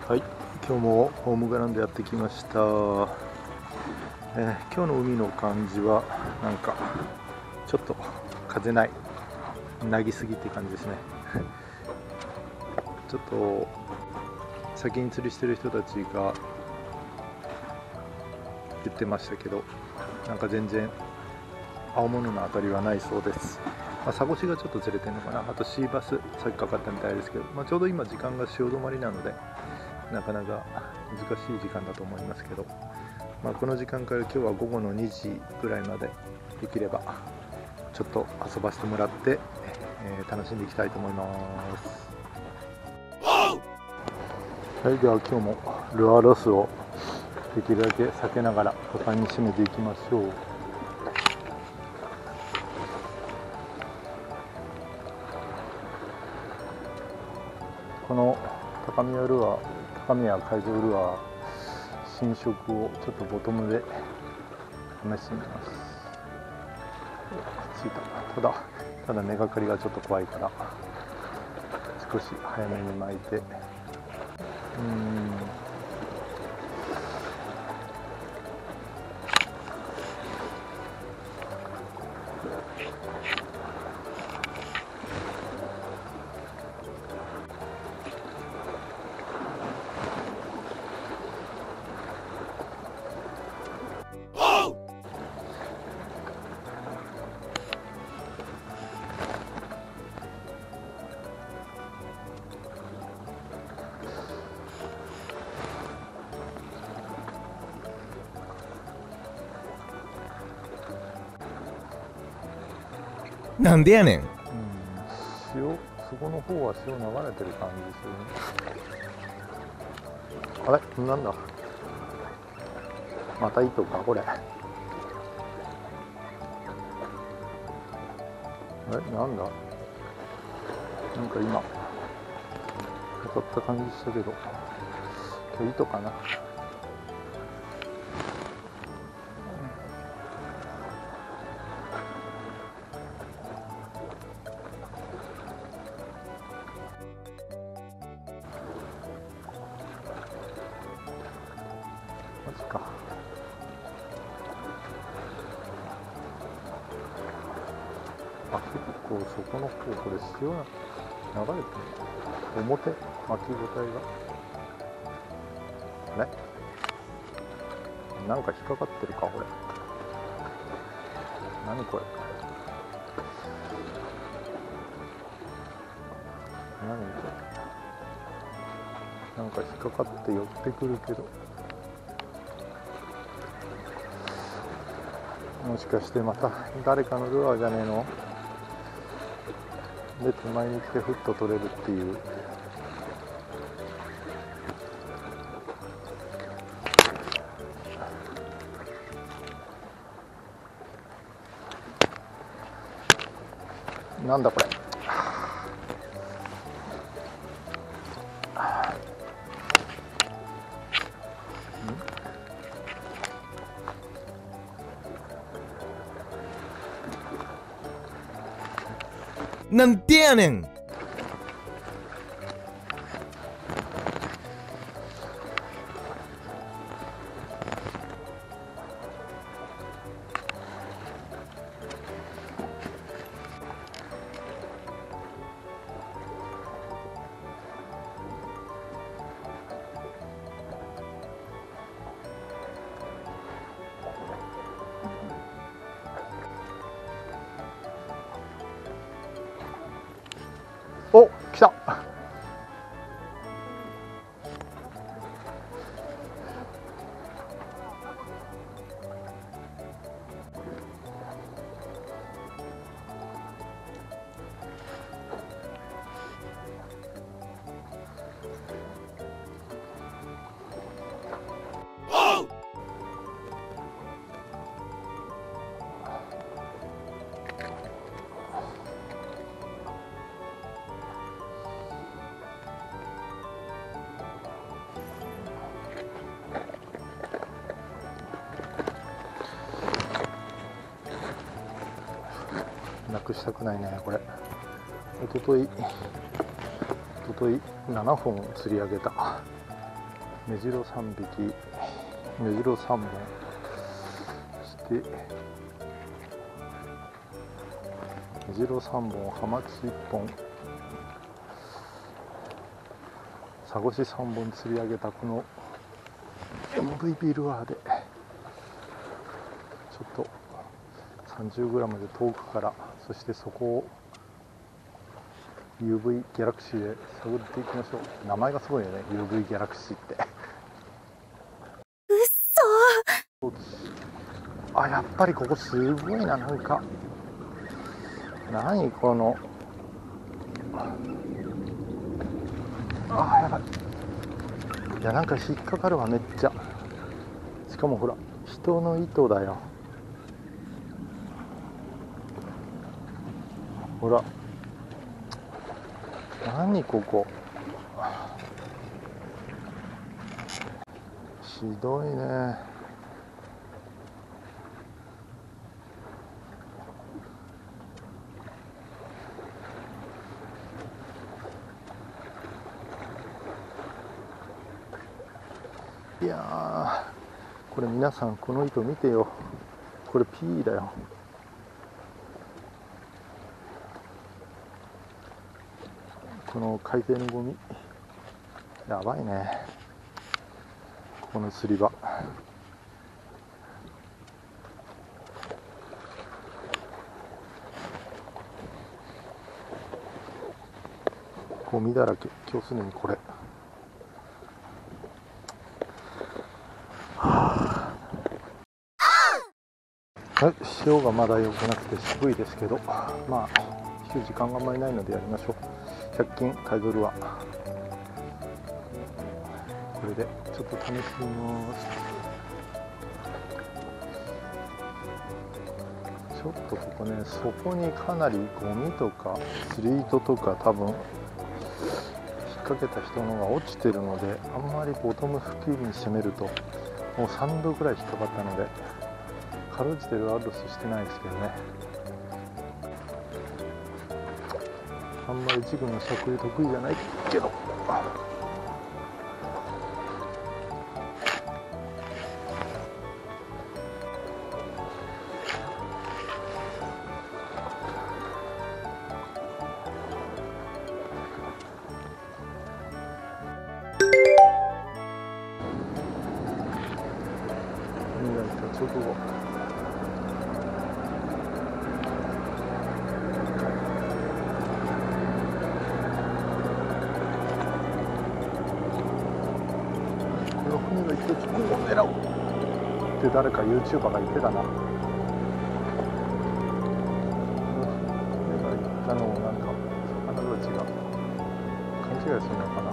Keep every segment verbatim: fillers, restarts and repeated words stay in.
はい、今日もホームグラウンドやってきました。えー、今日の海の感じはなんかちょっと風ない、なぎすぎって感じですね。ちょっと先に釣りしてる人たちが言ってましたけど、なんか全然青物の当たりはないそうです。まあ、サゴシがちょっとずれてるのかな。あとシーバスさっきかかったみたいですけど、まあ、ちょうど今時間が潮止まりなのでなかなか難しい時間だと思いますけど、まあ、この時間から今日は午後のにじぐらいまでできればちょっと遊ばせてもらって、えー、楽しんでいきたいと思います。はい、では今日もルアーロスをできるだけ避けながら果敢に締めていきましょう。この高宮ルアー、高宮海上ルアー新色をちょっとボトムで試してみます。ついた。ただただ根がかりがちょっと怖いから少し早めに巻いて、うーんなんでやねん。 うん、潮、そこの方は潮流れてる感じですよね。あれ、なんだ、また糸かこれ。あれ、なんだ、なんか今当たった感じしたけど、糸かな。マジか。あ、結構そこの方、これ潮が流れてる。表、巻きごたえが。あれ、なんか引っかかってるか、これ。何これ。何これ。なんか引っかかって寄ってくるけど。もしかしてまた誰かのルアーじゃねえので、手前に来てフッと取れるっていう。なんだこれ。 なんでやねん。 お、来た。なくしたくないねこれ。おとといおとといななほん釣り上げた。 メジロさんびき、メジロさんぼん、そしてメジロさんぼん、ハマチいっぽん、サゴシさんぼん釣り上げたこの エムブイピー ルアーでちょっと さんじゅうグラム で遠くから、そしてそこを ユーブイ ギャラクシーで探っていきましょう。名前がすごいよね、 ユーブイ ギャラクシーって。 うっそあ、やっぱりここすごいな。なんか何この、あ、やばい。いや、なんか引っかかるわ、めっちゃ。しかもほら、人の糸だよ。ほら、何ここ、ひどいね。いやー、これ皆さんこの糸見てよ。これ ピー だよ。この海底のゴミやばいね。この釣り場、ゴミだらけ。今日すでにこれ、はい、潮がまだ良くなくて渋いですけど、まあ時間があんまりないのでやりましょう。ひゃく均買い取るわ。これでちょっと試してみます。ちょっとここね、そこにかなりゴミとか釣り糸とか多分引っ掛けた人のが落ちてるので、あんまりボトム付近に攻めるともうさんどぐらい引っかかったので、かろうじてロスしてないですけどね。あんまりジグの尺得意じゃないけど、海が行った直後、船が行って直後を狙おうって誰か ユーチューバー が言ってたな。船が行ったのをなんか魚たちが勘違いするのかな。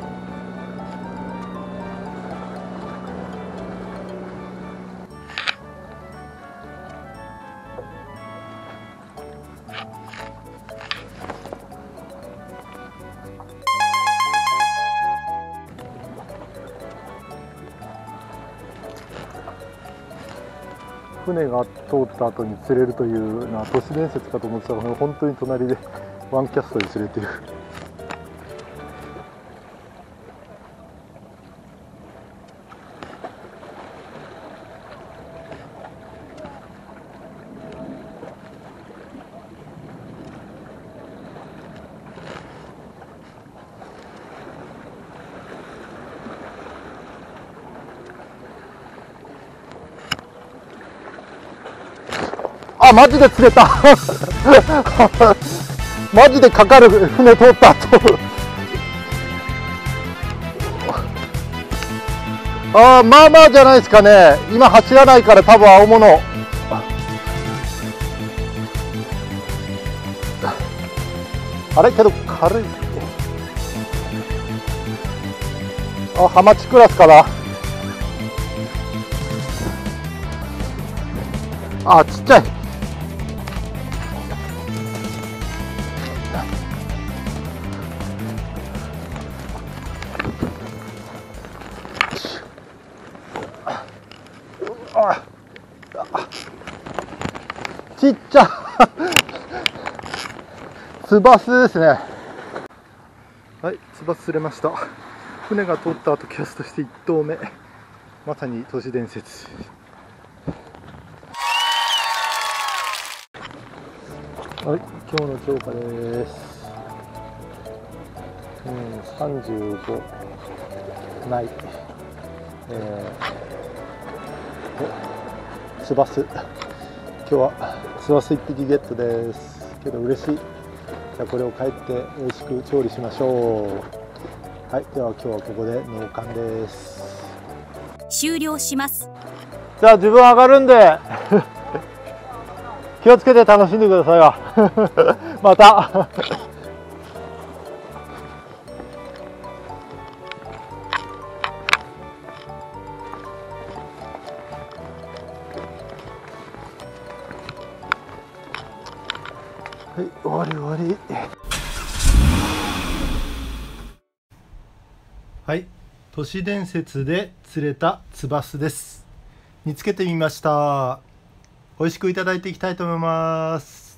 船が通った後に釣れるというのは都市伝説かと思ってたら、本当に隣でワンキャストで釣れてる。あ、マジで釣れたマジでかかる。船通った後あー、まあまあじゃないですかね。今走らないから多分青物。あれけど軽い。あ、ハマチクラスかな。あ、ちっちゃい。あ、ちっちゃツバスですね。はい、ツバス釣れました。 船が通った後キャストしていち投目、まさに都市伝説。はい、今日の釣果です。うん、さんじゅうごない、えー、おツバス、今日はツバスいっぴきゲットです。けど嬉しい。じゃあこれを帰って美味しく調理しましょう。はい、では今日はここで納棺です。 終了します。 じゃあ自分上がるんで気をつけて楽しんでくださいわまたはい、終わり終わり。はい、都市伝説で釣れたツバスです。見つけてみました。美味しくいただいていきたいと思います。